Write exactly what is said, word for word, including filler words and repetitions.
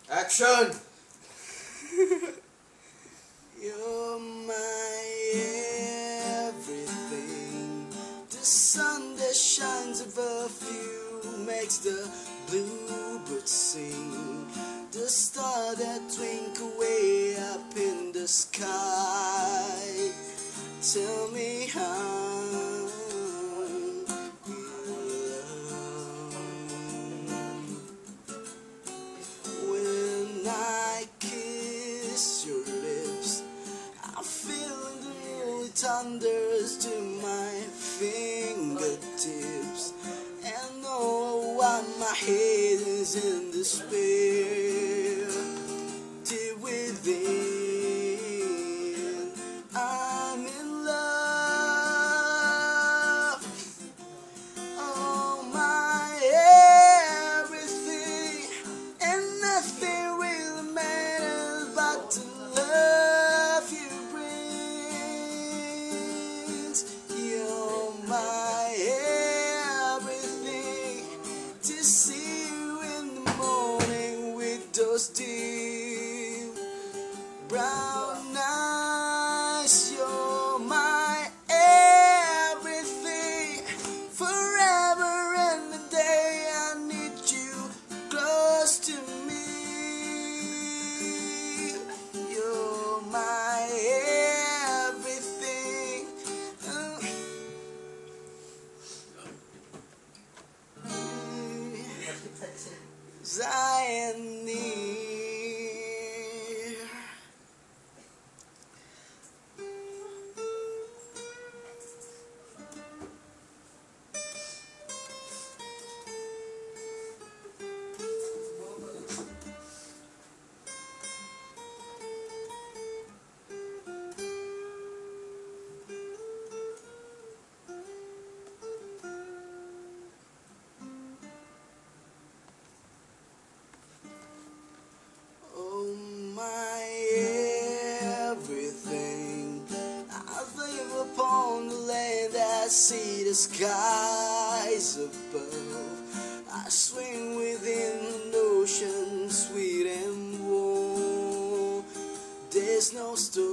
Action! You're my everything. The sun that shines above you makes the bluebirds sing. The star that twinkle way up in the sky. Tell me how you love. When I kiss your lips, I feel the really thunders to my fingertips, and know why my head is in despair. Deep within, I'm in love. Oh, my everything, and nothing really matters but the love you brings. You're my everything. To see you in the morning with those deep brown eyes. You're my everything. Forever and a day I need you close to me. You're my everything. Zion near. Oh, my everything. I live upon the land, I see the skies above. I swing within an ocean sweet and warm. There's no storm